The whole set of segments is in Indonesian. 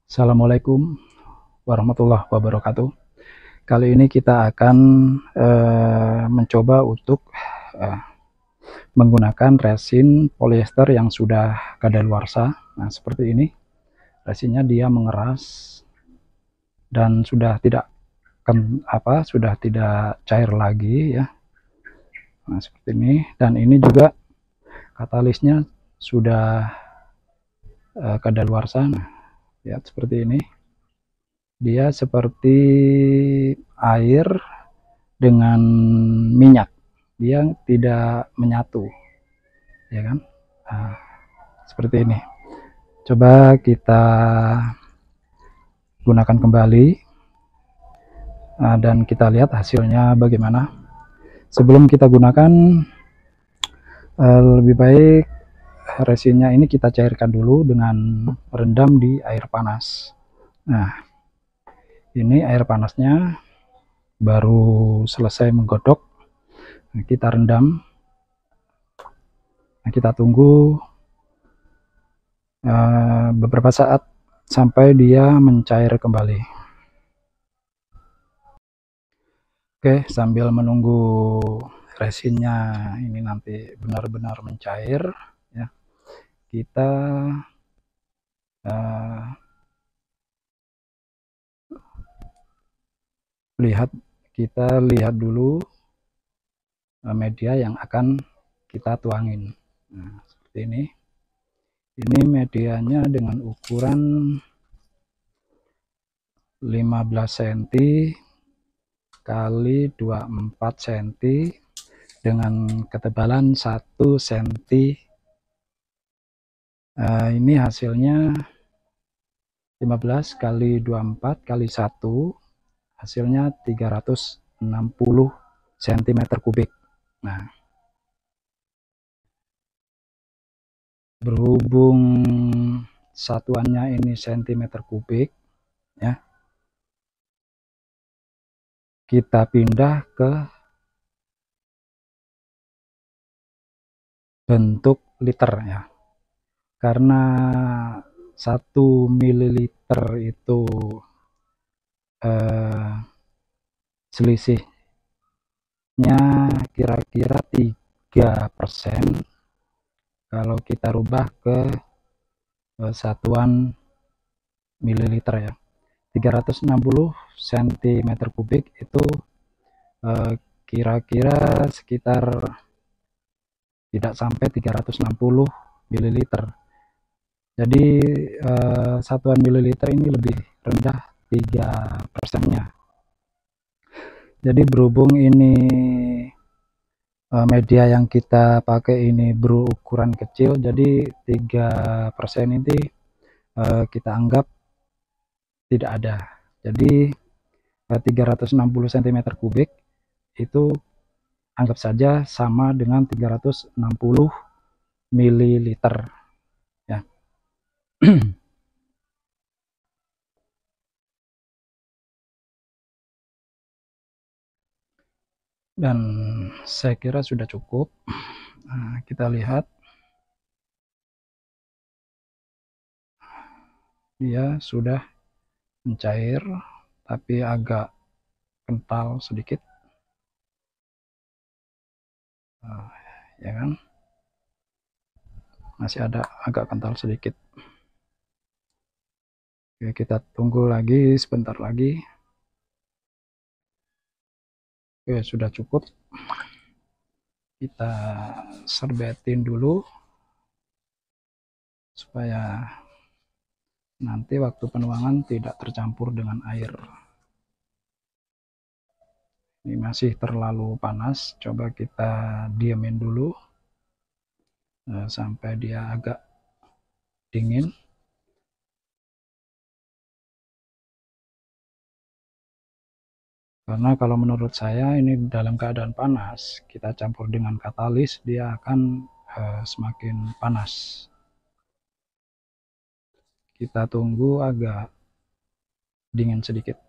Assalamualaikum warahmatullahi wabarakatuh. Kali ini kita akan mencoba untuk eh, menggunakan resin polyester yang sudah kadaluarsa. Nah, seperti ini. Resinnya dia mengeras dan sudah tidak cair lagi ya. Nah, seperti ini. Dan ini juga katalisnya sudah kadaluarsa. Nah, lihat seperti ini. Dia seperti air dengan minyak, dia tidak menyatu, ya kan. Nah, seperti ini. Coba kita gunakan kembali, dan kita lihat hasilnya bagaimana. Sebelum kita gunakan, lebih baik resinnya ini kita cairkan dulu dengan rendam di air panas. Nah, ini air panasnya baru selesai menggodok. Nah, kita rendam. Nah, kita tunggu beberapa saat sampai dia mencair kembali. Oke, sambil menunggu resinnya ini nanti benar-benar mencair ya, kita lihat dulu media yang akan kita tuangin. Nah, seperti ini. Ini medianya dengan ukuran 15 cm kali 24 cm dengan ketebalan 1 cm. Ini hasilnya 15 kali 24 kali 1, hasilnya 360 cm kubik. Nah, berhubung satuannya ini cm kubik ya, kita pindah ke bentuk liter ya, karena 1 ml itu selisihnya kira-kira 3%. Kalau kita rubah ke satuan mililiter ya, 360 cm kubik itu kira-kira sekitar tidak sampai 360 ml. Jadi satuan mililiter ini lebih rendah 3%-nya. Jadi berhubung ini media yang kita pakai ini berukuran kecil, jadi 3% ini kita anggap tidak ada. Jadi 360 cm kubik itu anggap saja sama dengan 360 ml ya. Dan saya kira sudah cukup. Nah, kita lihat dia sudah mencair tapi agak kental sedikit, ya kan, masih ada agak kental sedikit. Oke, kita tunggu lagi sebentar lagi. Oke, sudah cukup. Kita serbetin dulu supaya nanti waktu penuangan tidak tercampur dengan air. Ini masih terlalu panas, coba kita diamin dulu sampai dia agak dingin. Karena kalau menurut saya ini dalam keadaan panas, kita campur dengan katalis, dia akan semakin panas. Kita tunggu agak dingin sedikit.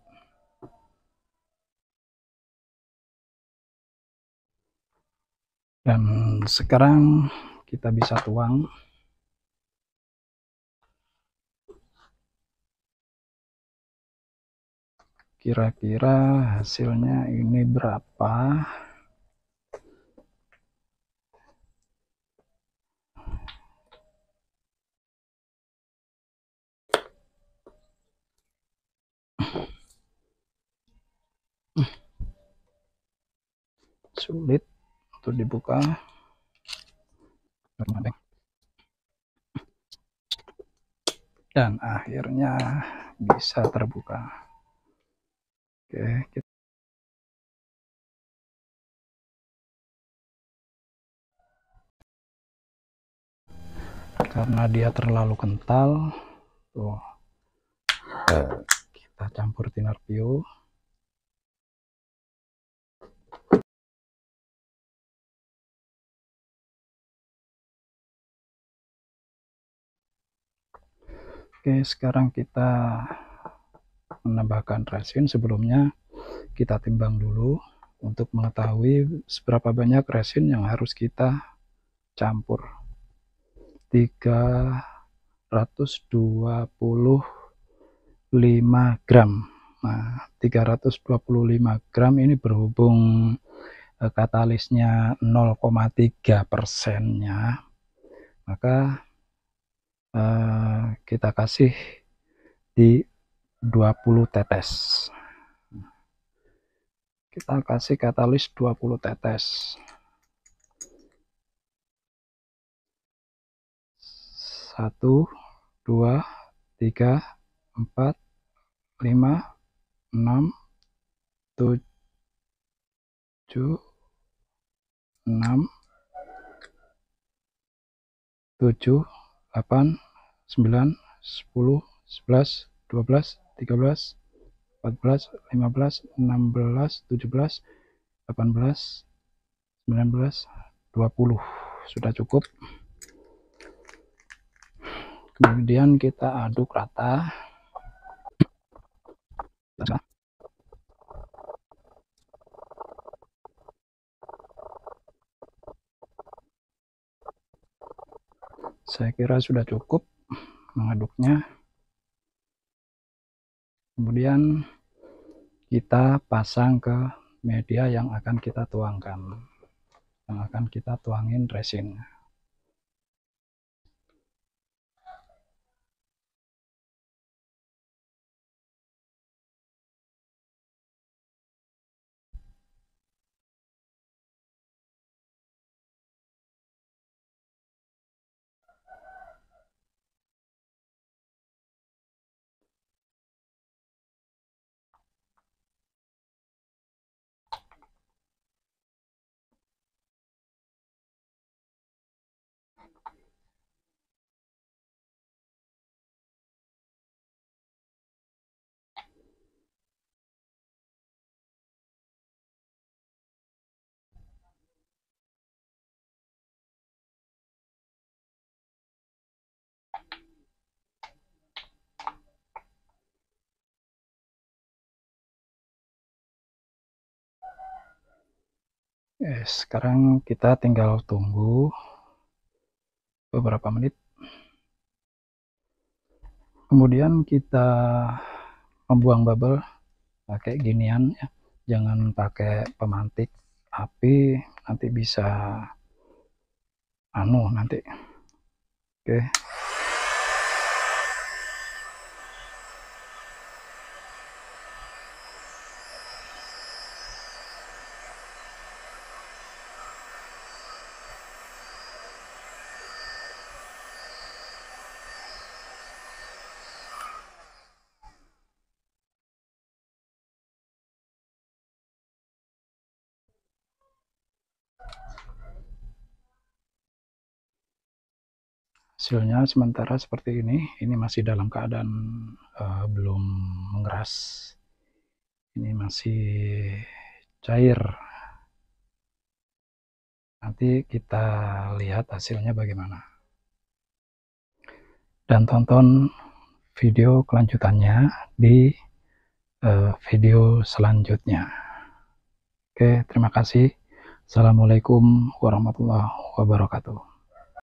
Dan sekarang kita bisa tuang. kira-kira hasilnya ini berapa. Sulit untuk dibuka. Dan akhirnya bisa terbuka. Oke, karena dia terlalu kental, tuh, kita campur thinner pure. Oke, sekarang kita menambahkan resin. Sebelumnya kita timbang dulu untuk mengetahui seberapa banyak resin yang harus kita campur. 325 gram. Nah, 325 gram ini berhubung katalisnya 0,3%-nya, maka kita kasih di 20 tetes. Kita kasih katalis 20 tetes. 1, 2, 3, 4, 5, 6, 7, 6, 7, 8, 9, 10, 11, 12, 13, 14, 15, 16, 17, 18, 19, 20. Sudah cukup. Kemudian kita aduk rata. Saya kira sudah cukup mengaduknya. Kemudian kita pasang ke media yang akan kita tuangkan, yang akan kita tuangin resin. Sekarang kita tinggal tunggu beberapa menit. Kemudian kita membuang bubble pakai ginian ya, jangan pakai pemantik api, nanti bisa nanti. Oke. Hasilnya sementara seperti ini masih dalam keadaan belum mengeras, ini masih cair. Nanti kita lihat hasilnya bagaimana, dan tonton video kelanjutannya di video selanjutnya. Oke, terima kasih. Assalamualaikum warahmatullahi wabarakatuh.